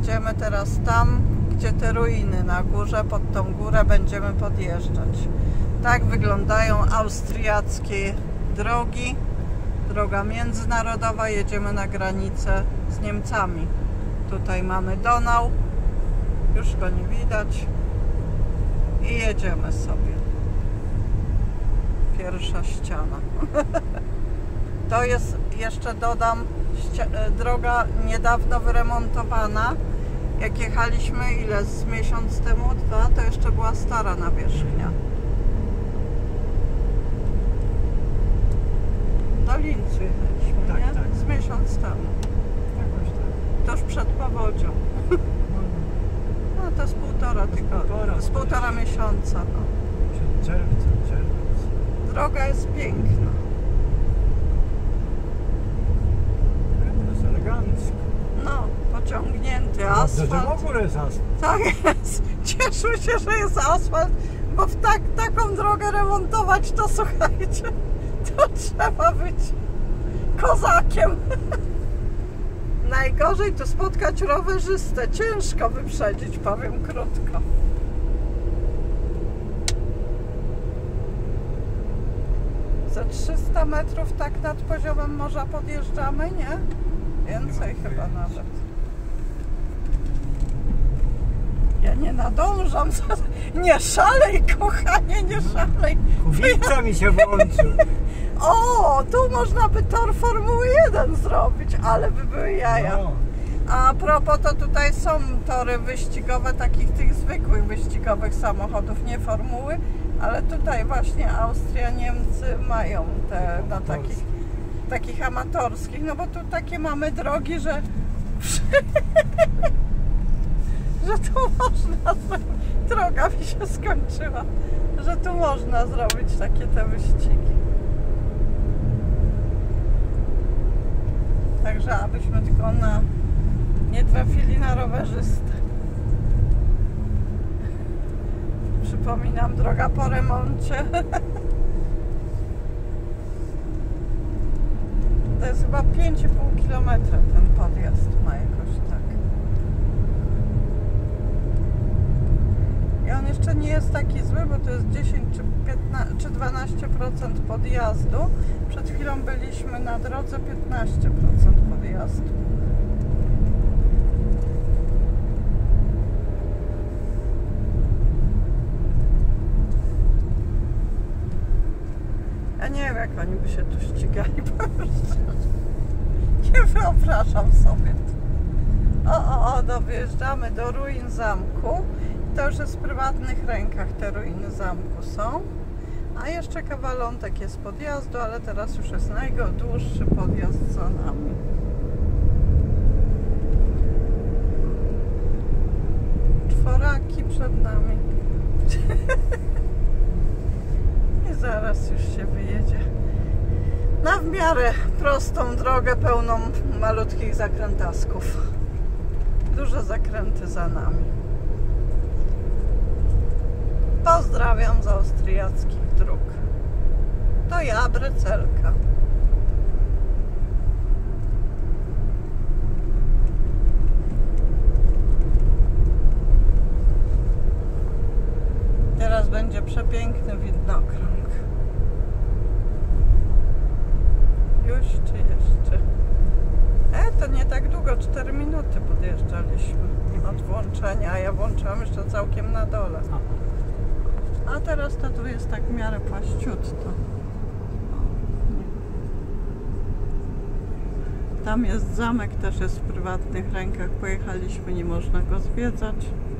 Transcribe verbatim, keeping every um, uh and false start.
jedziemy teraz tam, gdzie te ruiny na górze, pod tą górę będziemy podjeżdżać. Tak wyglądają austriackie drogi. Droga międzynarodowa, jedziemy na granicę z Niemcami. Tutaj mamy Donau, już go nie widać i jedziemy sobie. Pierwsza ściana. To jest, jeszcze dodam, droga niedawno wyremontowana. Jak jechaliśmy, ile z miesiąc temu, dwa, to jeszcze była stara nawierzchnia. Do Lincu jechaliśmy, tak, nie? Tak. Z miesiąc temu. Jakoś tak. To już przed powodzią. No to z półtora tygodnia, z półtora miesiąca. No. Przed czerwcem, czerwiec. Droga jest piękna. To jest elegancko. No, pociągnięty asfalt. W ogóle jest asfalt. Tak jest. Cieszmy się, że jest asfalt, bo w tak, taką drogę remontować, to słuchajcie, to trzeba być kozakiem. Najgorzej to spotkać rowerzystę. Ciężko wyprzedzić, powiem krótko. Za trzysta metrów tak nad poziomem morza podjeżdżamy, nie? Więcej chyba nawet. Ja nie nadążam. Nie szalej, kochanie, nie szalej. Kubica mi się włączył. O, tu można by tor Formuły jeden zrobić, ale by były jaja. No. A propos, to tutaj są tory wyścigowe takich tych zwykłych wyścigowych samochodów, nie Formuły, ale tutaj właśnie Austria, Niemcy mają te na takich, takich amatorskich, no bo tu takie mamy drogi, że że tu można zrobić, droga mi się skończyła, że tu można zrobić takie te wyścigi. Także abyśmy tylko na, nie trafili na rowerzystę. Przypominam, droga po remoncie. To jest chyba pięć i pół kilometra ten podjazd ma jakoś tak. I on jeszcze nie jest taki zły, bo to jest dziesięć czy piętnaście czy dwanaście procent podjazdu. Przed chwilą byliśmy na drodze piętnaście procent podjazdu. Ja nie wiem, jak oni by się tu ścigali. Nie wyobrażam sobie. O, o, o, dojeżdżamy do ruin zamku. To już jest w prywatnych rękach, te ruiny zamku są. A jeszcze kawalątek jest podjazdu, ale teraz już jest najdłuższy podjazd za nami. Czworaki przed nami. I zaraz już się wyjedzie. Na w miarę prostą drogę pełną malutkich zakrętasków. Duże zakręty za nami. Pozdrawiam z austriackich dróg. To ja, Brycelka. Teraz będzie przepiękny widnokrąg. Już czy jeszcze? E, to nie tak długo, cztery minuty podjeżdżaliśmy od włączenia, a ja włączyłam jeszcze całkiem na dole. A teraz to tu jest tak w miarę płaściutko. Tam jest zamek, też jest w prywatnych rękach. Pojechaliśmy, nie można go zwiedzać.